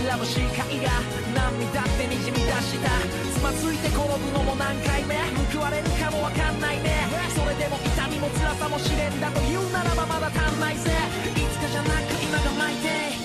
眩しい貝が涙ってにじみ出した。つまずいて転ぶのも何回目、報われるかもわかんないね。それでも痛みも辛さも試練だと言うならばまだ足んないぜ。いつかじゃなく今がマイデイ。